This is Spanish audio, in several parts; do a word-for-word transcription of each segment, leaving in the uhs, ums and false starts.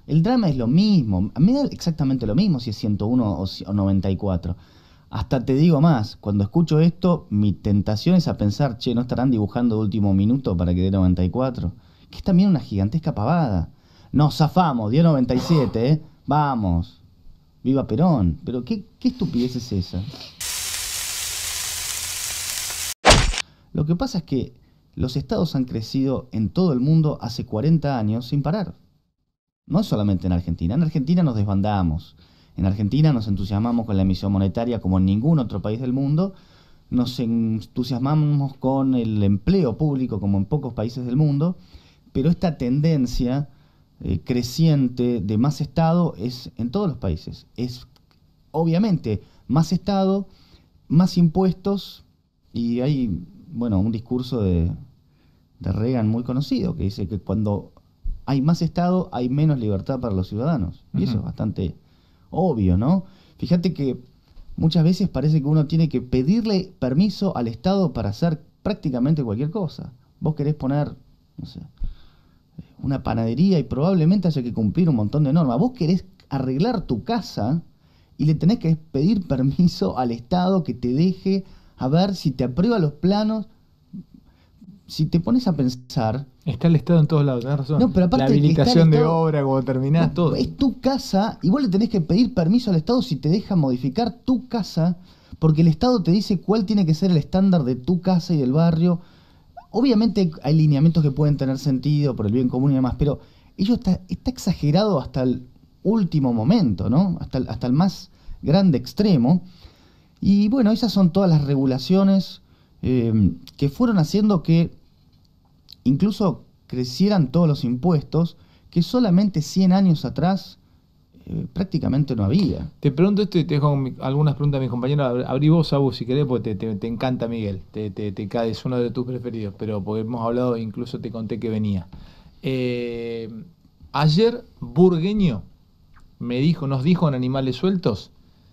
El drama es lo mismo. A mí me da exactamente lo mismo si es ciento uno o, si- o noventa y cuatro. Hasta te digo más, cuando escucho esto, mi tentación es a pensar, che, ¿no estarán dibujando de último minuto para que dé noventa y cuatro? Que es también una gigantesca pavada. Nos zafamos, dio noventa y siete, ¿eh? Vamos. Viva Perón. Pero ¿qué, qué estupidez es esa? Lo que pasa es que los estados han crecido en todo el mundo hace cuarenta años sin parar. No es solamente en Argentina. En Argentina nos desbandamos. En Argentina nos entusiasmamos con la emisión monetaria como en ningún otro país del mundo. Nos entusiasmamos con el empleo público como en pocos países del mundo. Pero esta tendencia eh, creciente de más Estado es en todos los países. Es obviamente más Estado, más impuestos, y hay, bueno, un discurso de, de Reagan muy conocido que dice que cuando hay más Estado hay menos libertad para los ciudadanos. Y eso Ujú. es bastante obvio, ¿no? Fíjate que muchas veces parece que uno tiene que pedirle permiso al Estado para hacer prácticamente cualquier cosa. Vos querés poner, no sé, una panadería y probablemente haya que cumplir un montón de normas. Vos querés arreglar tu casa y le tenés que pedir permiso al Estado que te deje a ver si te aprueba los planos. Si te pones a pensar, Está el Estado en todos lados, tenés razón. no, pero aparte la de que está el habilitación de Estado- obra, cuando terminás, todo. es tu casa y vos le tenés que pedir permiso al Estado si te deja modificar tu casa, porque el Estado te dice cuál tiene que ser el estándar de tu casa y del barrio. Obviamente hay lineamientos que pueden tener sentido por el bien común y demás, pero ello está, está exagerado hasta el último momento, ¿no? Hasta el, hasta el más grande extremo. Y bueno, esas son todas las regulaciones eh, que fueron haciendo que incluso crecieran todos los impuestos que solamente cien años atrás eh, prácticamente no había. Te pregunto esto y te dejo mi- algunas preguntas a mis compañeros. Ab- Abrí vos, Abu, si querés, porque te, te- te encanta Miguel. Te, te, te cae, es uno de tus preferidos, pero porque hemos hablado, incluso te conté que venía. Eh, ayer Burgueño me dijo, nos dijo en Animales Sueltos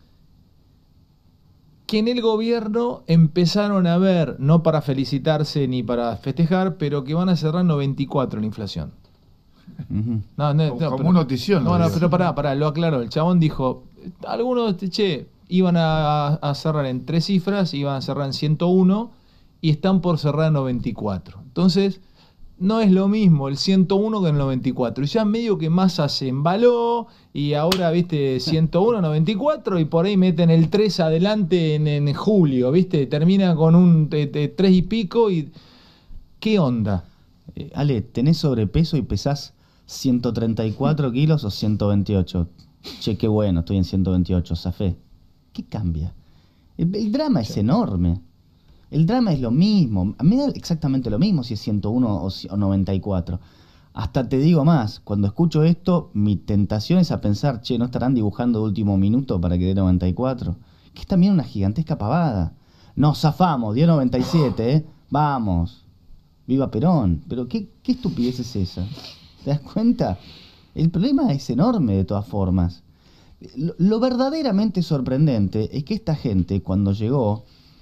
que en el gobierno empezaron a ver, no para felicitarse ni para festejar, pero que van a cerrar noventa y cuatro la inflación. Ujú. No, no, Como- no, como pero- un notición, No, lo no, digo. pero pará, pará, lo aclaró. El chabón dijo, algunos, che, iban a, a cerrar en tres cifras, iban a cerrar en ciento uno y están por cerrar en noventa y cuatro. Entonces, no es lo mismo el ciento uno que el noventa y cuatro. Y ya medio que Massa se embaló y ahora, viste, ciento uno, noventa y cuatro y por ahí meten el tres adelante en, en julio, viste, termina con un te- te- tres y pico y... ¿Qué onda? Eh, Ale, ¿tenés sobrepeso y pesás ciento treinta y cuatro kilos o ciento veintiocho? Che, qué bueno, estoy en ciento veintiocho, zafé. ¿Qué cambia? El, el drama es enorme. El drama es lo mismo. A mí me da exactamente lo mismo si es ciento uno o, si- o noventa y cuatro. Hasta te digo más, cuando escucho esto, mi tentación es a pensar, che, ¿no estarán dibujando de último minuto para que dé noventa y cuatro? Que es también una gigantesca pavada. Nos zafamos, dio noventa y siete, ¿eh? Vamos. Viva Perón. Pero ¿qué, qué estupidez es esa? ¿Te das cuenta? El problema es enorme de todas formas. Lo, lo verdaderamente sorprendente es que esta gente, cuando llegó,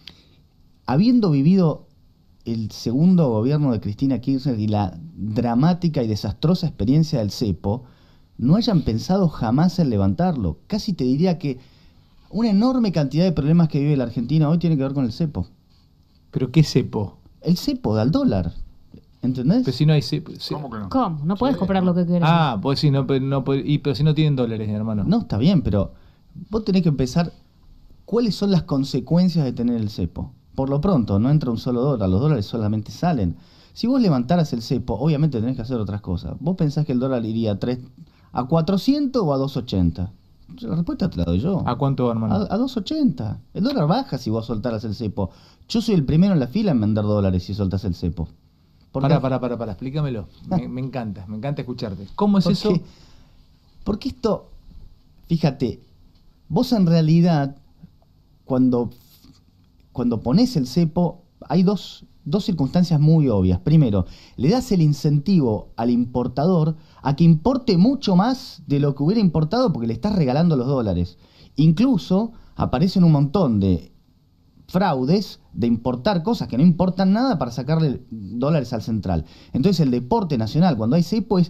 habiendo vivido el segundo gobierno de Cristina Kirchner y la dramática y desastrosa experiencia del cepo, no hayan pensado jamás en levantarlo. Casi te diría que una enorme cantidad de problemas que vive la Argentina hoy tiene que ver con el cepo. ¿Pero qué cepo? El cepo al dólar. ¿Entendés? Pero si no hay cepo... ce- ¿Cómo que no? ¿Cómo? No podés Sí, comprar no. lo que querés. Ah, pues sí, no, pero, no, pero- y, pero si no tienen dólares, hermano. No, está bien, pero vos tenés que empezar cuáles son las consecuencias de tener el cepo. Por lo pronto, no entra un solo dólar, los dólares solamente salen. Si vos levantaras el cepo, obviamente tenés que hacer otras cosas. ¿Vos pensás que el dólar iría a, tres, a cuatrocientos o a doscientos ochenta? La respuesta te la doy yo. ¿A cuánto, hermano? A, a doscientos ochenta. El dólar baja si vos soltaras el cepo. Yo soy el primero en la fila en vender dólares si soltás el cepo. Porque- Pará, pará, pará, pará, explícamelo. Me, me encanta, me encanta escucharte. ¿Cómo es ¿Por eso? qué? Porque esto, fíjate, vos en realidad, cuando, cuando pones el cepo, hay dos, dos circunstancias muy obvias. Primero, le das el incentivo al importador a que importe mucho más de lo que hubiera importado porque le estás regalando los dólares. Incluso aparecen un montón de fraudes de importar cosas que no importan nada para sacarle dólares al central. Entonces el deporte nacional, cuando hay cepo, es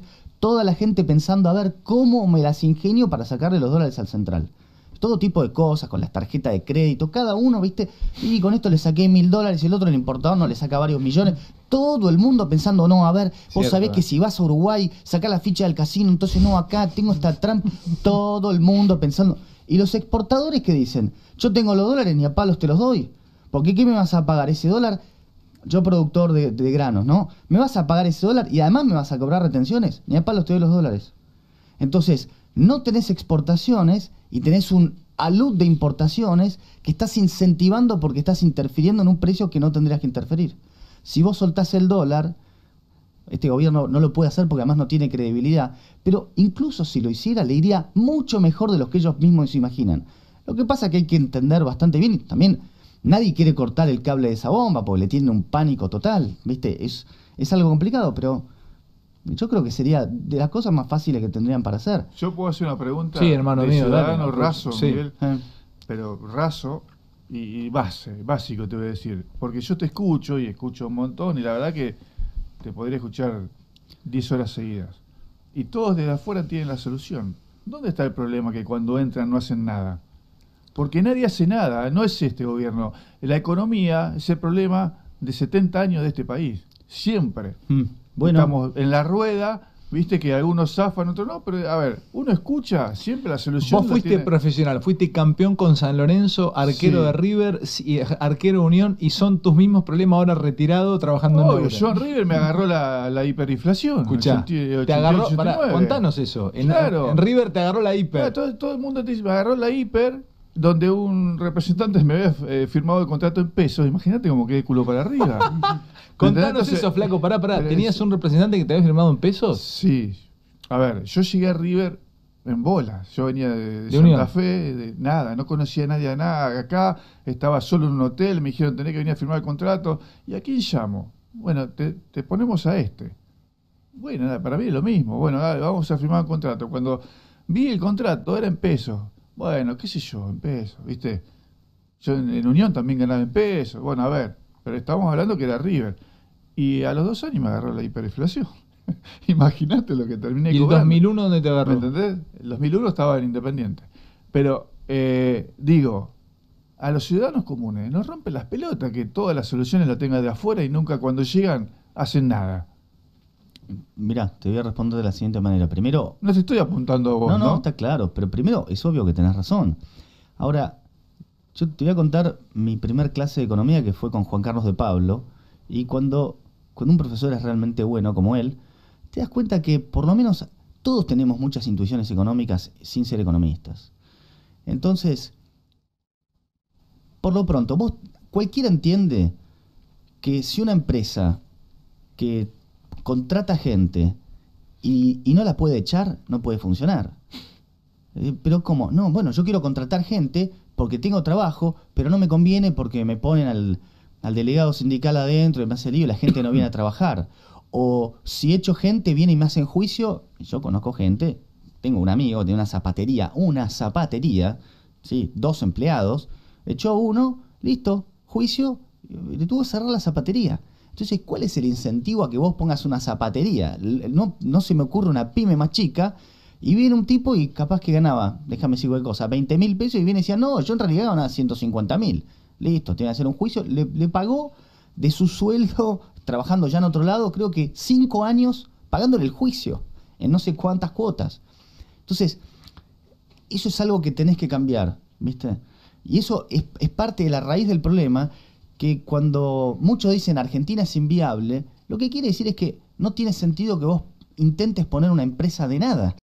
toda la gente pensando a ver cómo me las ingenio para sacarle los dólares al central. Todo tipo de cosas, con las tarjetas de crédito, cada uno, ¿viste? Y con esto le saqué mil dólares y el otro, el importador, no le saca varios millones. Todo el mundo pensando, no, a ver, vos Cierto, sabés eh. que si vas a Uruguay, sacá la ficha del casino, entonces no, acá tengo esta trampa. Todo el mundo pensando. Y los exportadores que dicen, yo tengo los dólares, ni a palos te los doy. Porque ¿qué me vas a pagar ese dólar? Yo productor de, de granos, ¿no? ¿Me vas a pagar ese dólar y además me vas a cobrar retenciones? Ni a palos te doy los dólares. Entonces, no tenés exportaciones y tenés un alud de importaciones que estás incentivando porque estás interfiriendo en un precio que no tendrías que interferir. Si vos soltás el dólar, este gobierno no lo puede hacer porque además no tiene credibilidad, pero incluso si lo hiciera le iría mucho mejor de lo que ellos mismos se imaginan. Lo que pasa es que hay que entender bastante bien, y también nadie quiere cortar el cable de esa bomba porque le tiene un pánico total, ¿viste? Es, es algo complicado, pero yo creo que sería de las cosas más fáciles que tendrían para hacer. Yo puedo hacer una pregunta Sí, hermano de mío, ciudadano dale. raso, Sí. Miguel, Eh. pero raso y, y base, básico te voy a decir. Porque yo te escucho y escucho un montón y la verdad que te podría escuchar diez horas seguidas. Y todos desde afuera tienen la solución. ¿Dónde está el problema que cuando entran no hacen nada? Porque nadie hace nada, no es este gobierno. La economía es el problema de setenta años de este país, siempre. Mm. Bueno, Estamos en la rueda, viste que algunos zafan, otros no, pero a ver, uno escucha, siempre la solución. Vos la fuiste tiene- profesional, fuiste campeón con San Lorenzo, arquero Sí. de River, y arquero de Unión, y son tus mismos problemas ahora retirado trabajando en Obvio, Neura. John River me agarró la, la hiperinflación. Escuchá, ochenta y ocho, te agarró, ochenta y pará, nueve. contanos eso. En, Claro. en River te agarró la hiper. Claro, todo, todo el mundo te dice, me agarró la hiper, donde un representante me había eh, firmado el contrato en pesos. Imagínate cómo quedé culo para arriba. Contanos Entonces, eso, flaco, pará, pará. pero ¿Tenías es- un representante que te había firmado en pesos? Sí. A ver, yo llegué a River en bola. Yo venía de, de De Santa Unión. Fe, de nada, no conocía a nadie de nada. Acá estaba solo en un hotel, me dijeron tenés que venir a firmar el contrato. ¿Y a quién llamo? Bueno, te, te ponemos a este. Bueno, nada, para mí es lo mismo. Bueno, dale, vamos a firmar el contrato. Cuando vi el contrato, era en pesos. Bueno, qué sé yo, en pesos, ¿viste? Yo en, en Unión también ganaba en pesos. Bueno, a ver, pero estábamos hablando que era River. Y a los dos años me agarró la hiperinflación. Imagínate lo que terminé ¿Y el cobrando. dos mil uno dónde te ¿Me agarró? entendés? El dos mil uno estaba en Independiente. Pero, eh, digo, a los ciudadanos comunes nos rompen las pelotas que todas las soluciones las tengan de afuera y nunca cuando llegan hacen nada. mirá, te voy a responder de la siguiente manera. Primero, No te estoy apuntando a vos, no, ¿no? no, está claro, pero primero es obvio que tenés razón. Ahora, yo te voy a contar mi primer clase de economía que fue con Juan Carlos de Pablo, y cuando, cuando un profesor es realmente bueno como él, te das cuenta que por lo menos todos tenemos muchas intuiciones económicas sin ser economistas. Entonces, por lo pronto, vos, cualquiera entiende que si una empresa que contrata gente y, y no la puede echar, no puede funcionar. Eh, pero ¿cómo? No, bueno, yo quiero contratar gente porque tengo trabajo, pero no me conviene porque me ponen al, al delegado sindical adentro y me hace lío y la gente no viene a trabajar. O si echo gente, viene y me hacen juicio. Yo conozco gente, tengo un amigo de una zapatería, una zapatería, ¿sí? Dos empleados, echó uno, listo, juicio, y le tuvo que cerrar la zapatería. Entonces, ¿cuál es el incentivo a que vos pongas una zapatería? L- No, no se me ocurre una pyme más chica. Y viene un tipo y capaz que ganaba, déjame decir cualquier cosa, veinte mil pesos y viene y decía, no, yo en realidad ganaba ciento cincuenta mil. Listo, tiene que hacer un juicio. Le, le pagó de su sueldo, trabajando ya en otro lado, creo que cinco años pagándole el juicio, en no sé cuántas cuotas. Entonces, eso es algo que tenés que cambiar, ¿viste? Y eso es, es parte de la raíz del problema, que cuando muchos dicen Argentina es inviable, lo que quiere decir es que no tiene sentido que vos intentes poner una empresa de nada.